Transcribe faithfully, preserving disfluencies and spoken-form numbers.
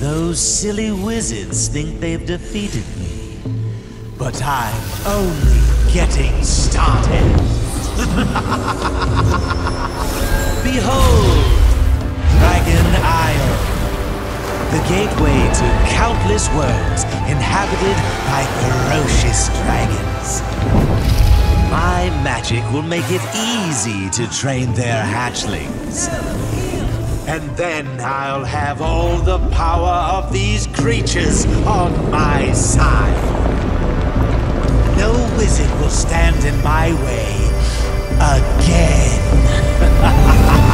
Those silly wizards think they've defeated me, but I'm only getting started. Behold, Dragon Isle, the gateway to countless worlds inhabited by ferocious dragons. My magic will make it easy to train their hatchlings. And then I'll have all the power of these creatures on my side. No wizard will stand in my way again.